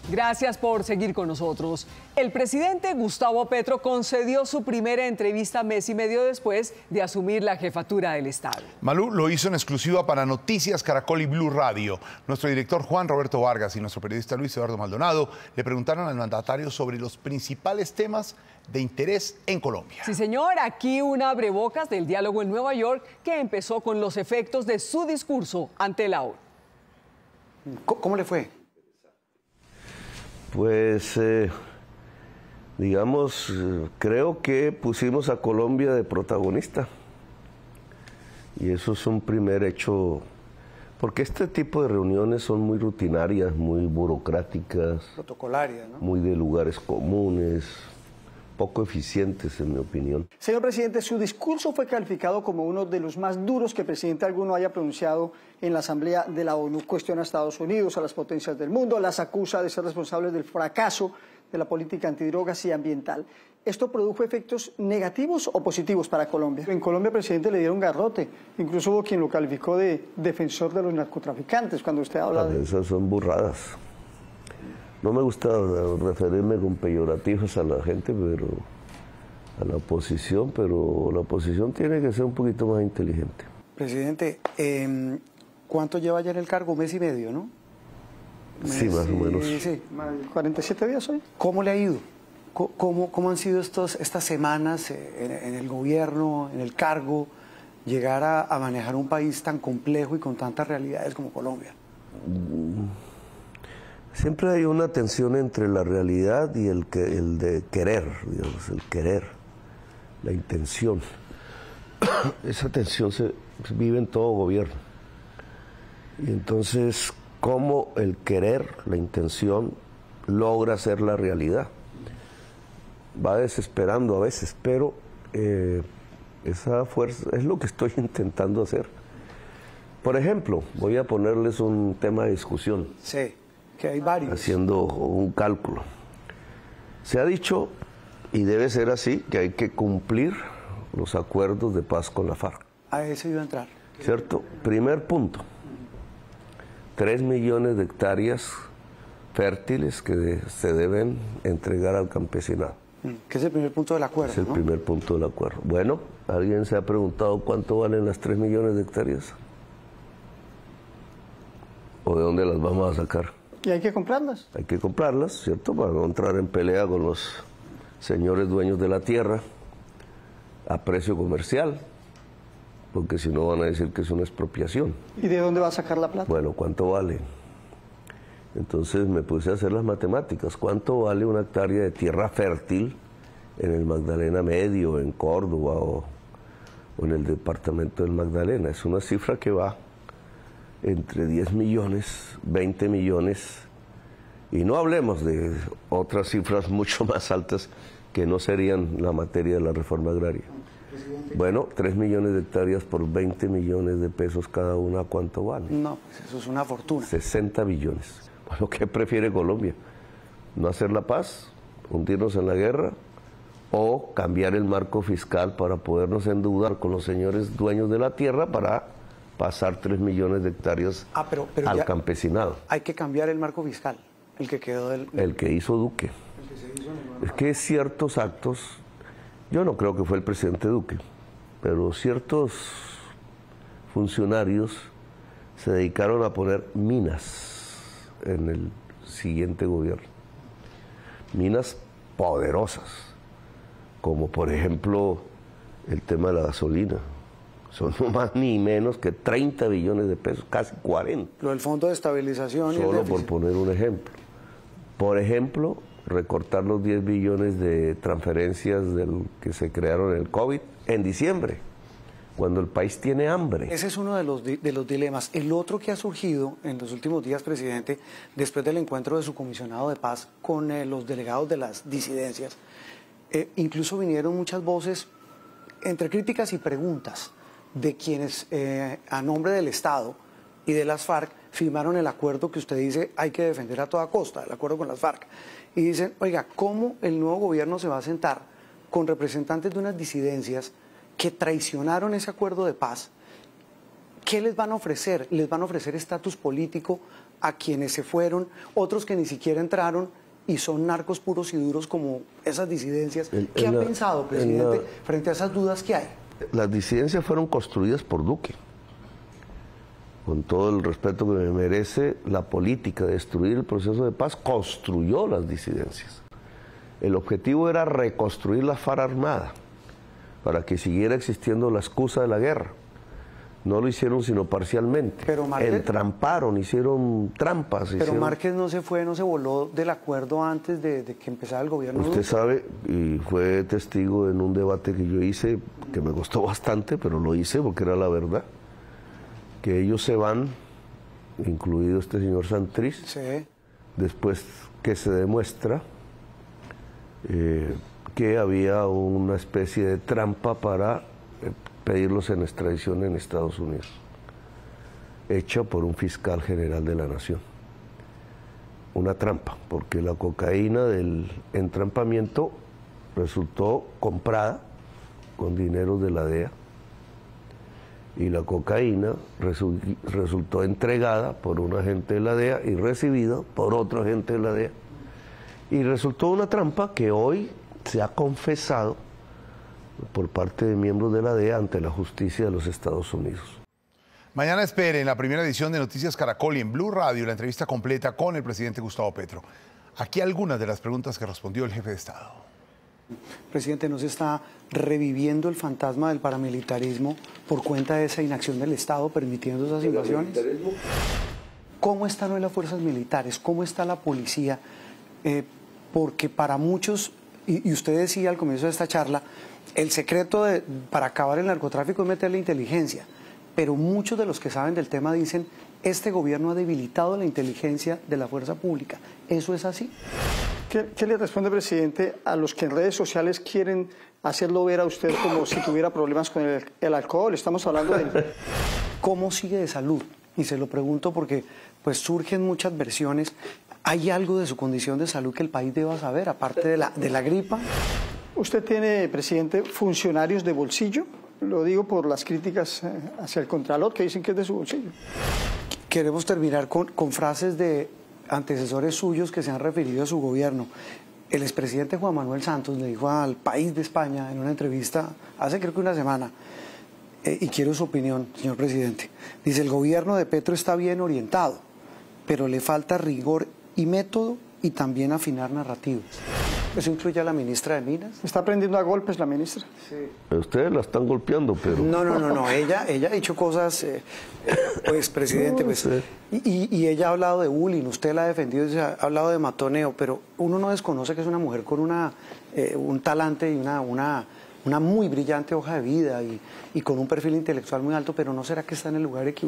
Gracias por seguir con nosotros. El presidente Gustavo Petro concedió su primera entrevista mes y medio después de asumir la jefatura del Estado. Malú lo hizo en exclusiva para Noticias Caracol y Blue Radio. Nuestro director Juan Roberto Vargas y nuestro periodista Luis Eduardo Maldonado le preguntaron al mandatario sobre los principales temas de interés en Colombia. Sí, señor, aquí un abrebocas del diálogo en Nueva York que empezó con los efectos de su discurso ante la ONU. ¿Cómo le fue? Pues, digamos, creo que pusimos a Colombia de protagonista. Y eso es un primer hecho, porque este tipo de reuniones son muy rutinarias, muy burocráticas. Protocolarias, ¿no? Muy de lugares comunes, poco eficientes, en mi opinión. Señor presidente, su discurso fue calificado como uno de los más duros que presidente alguno haya pronunciado en la Asamblea de la ONU. Cuestiona a Estados Unidos, a las potencias del mundo, las acusa de ser responsables del fracaso de la política antidrogas y ambiental. ¿Esto produjo efectos negativos o positivos para Colombia? En Colombia, presidente, le dieron garrote. Incluso hubo quien lo calificó de defensor de los narcotraficantes cuando usted habla de... Esas son burradas. No me gusta referirme con peyorativos a la gente, pero a la oposición, pero la oposición tiene que ser un poquito más inteligente. Presidente, ¿cuánto lleva ya en el cargo? Mes y medio, ¿no? Sí, más o menos. Sí, 47 días hoy. ¿Cómo le ha ido? ¿Cómo han sido estas semanas en el gobierno, en el cargo, llegar a manejar un país tan complejo y con tantas realidades como Colombia? Siempre hay una tensión entre la realidad y el de querer, digamos, el querer, la intención. Esa tensión se vive en todo gobierno. Y entonces, ¿cómo el querer, la intención, logra ser la realidad? Va desesperando a veces, pero esa fuerza es lo que estoy intentando hacer. Por ejemplo, voy a ponerles un tema de discusión. Sí. Que hay varios. Haciendo un cálculo. Se ha dicho, y debe ser así, que hay que cumplir los acuerdos de paz con la FARC. A eso iba a entrar. ¿Cierto? Primer punto. 3 millones de hectáreas fértiles que se deben entregar al campesinado. Que es el primer punto del acuerdo, Es el primer punto del acuerdo. Bueno, ¿alguien se ha preguntado cuánto valen las 3 millones de hectáreas? ¿O de dónde las vamos a sacar? Y hay que comprarlas. Hay que comprarlas, ¿cierto? Para no entrar en pelea con los señores dueños de la tierra a precio comercial, porque si no van a decir que es una expropiación. ¿Y de dónde va a sacar la plata? Bueno, ¿cuánto vale? Entonces me puse a hacer las matemáticas. ¿Cuánto vale una hectárea de tierra fértil en el Magdalena Medio, en Córdoba o en el departamento del Magdalena? Es una cifra que va entre 10 millones, 20 millones, y no hablemos de otras cifras mucho más altas que no serían la materia de la reforma agraria. Bueno, 3 millones de hectáreas por 20 millones de pesos cada una, ¿cuánto vale? No, eso es una fortuna. 60 billones. Bueno, ¿qué prefiere Colombia? ¿No hacer la paz? ¿Hundirnos en la guerra? ¿O cambiar el marco fiscal para podernos endeudar con los señores dueños de la tierra para pasar 3 millones de hectáreas al campesinado? Hay que cambiar el marco fiscal, el que quedó del... El que hizo Duque. Es que ciertos actos, yo no creo que fue el presidente Duque, pero ciertos funcionarios se dedicaron a poner minas en el siguiente gobierno. Minas poderosas, como por ejemplo el tema de la gasolina. Son no más ni menos que 30 billones de pesos, casi 40. Lo del Fondo de Estabilización y el Solo déficit. por poner un ejemplo. Por ejemplo, recortar los 10 billones de transferencias que se crearon en el COVID en diciembre, cuando el país tiene hambre. Ese es uno de los dilemas. El otro que ha surgido en los últimos días, presidente, después del encuentro de su comisionado de paz con los delegados de las disidencias, incluso vinieron muchas voces entre críticas y preguntas de quienes a nombre del Estado y de las FARC firmaron el acuerdo que usted dice hay que defender a toda costa, el acuerdo con las FARC. Y dicen, oiga, ¿cómo el nuevo gobierno se va a sentar con representantes de unas disidencias que traicionaron ese acuerdo de paz? ¿Qué les van a ofrecer? ¿Les van a ofrecer estatus político a quienes se fueron, otros que ni siquiera entraron y son narcos puros y duros como esas disidencias. ¿Qué ha pensado, presidente, frente a esas dudas que hay? Las disidencias fueron construidas por Duque. Con todo el respeto que me merece, la política de destruir el proceso de paz construyó las disidencias. El objetivo era reconstruir la FARC armada para que siguiera existiendo la excusa de la guerra. No lo hicieron sino parcialmente. Pero Márquez, entramparon, hicieron trampas. Pero Márquez no se fue, no se voló del acuerdo antes de que empezara el gobierno. Usted sabe, y fue testigo en un debate que yo hice, que me costó bastante, pero lo hice porque era la verdad, que ellos se van, incluido este señor Santrich, sí, después que se demuestra que había una especie de trampa para pedirlos en extradición en Estados Unidos, hecha por un fiscal general de la Nación. Una trampa, porque la cocaína del entrampamiento resultó comprada con dinero de la DEA y la cocaína resultó entregada por un agente de la DEA y recibida por otro agente de la DEA. Y resultó una trampa que hoy se ha confesado por parte de miembros de la DEA ante la justicia de los Estados Unidos. Mañana espere en la primera edición de Noticias Caracol y en Blue Radio la entrevista completa con el presidente Gustavo Petro. Aquí algunas de las preguntas que respondió el jefe de Estado. Presidente, ¿no se está reviviendo el fantasma del paramilitarismo por cuenta de esa inacción del Estado permitiendo esas invasiones? ¿Cómo están hoy las fuerzas militares? ¿Cómo está la policía? Porque para muchos, y usted decía al comienzo de esta charla, el secreto para acabar el narcotráfico es meter la inteligencia, pero muchos de los que saben del tema dicen, este gobierno ha debilitado la inteligencia de la fuerza pública. ¿Eso es así? ¿Qué le responde, presidente, a los que en redes sociales quieren hacerlo ver a usted como si tuviera problemas con el alcohol? Estamos hablando de... ¿Cómo sigue de salud? Y se lo pregunto porque pues surgen muchas versiones. ¿Hay algo de su condición de salud que el país deba saber, aparte de la gripa? Usted tiene, presidente, funcionarios de bolsillo. Lo digo por las críticas hacia el Contralor, que dicen que es de su bolsillo. Queremos terminar con frases de antecesores suyos que se han referido a su gobierno. El expresidente Juan Manuel Santos le dijo al País de España en una entrevista hace creo que una semana, y quiero su opinión, señor presidente. Dice, el gobierno de Petro está bien orientado, pero le falta rigor y método y también afinar narrativas. ¿Eso incluye a la ministra de Minas? ¿Está prendiendo a golpes la ministra? Sí. Ustedes la están golpeando, pero... No. Ella ha dicho cosas, pues, presidente, pues, y ella ha hablado de bullying, usted la ha defendido, ha hablado de matoneo, pero uno no desconoce que es una mujer con un talante y una muy brillante hoja de vida y con un perfil intelectual muy alto, pero ¿no será que está en el lugar equivocado?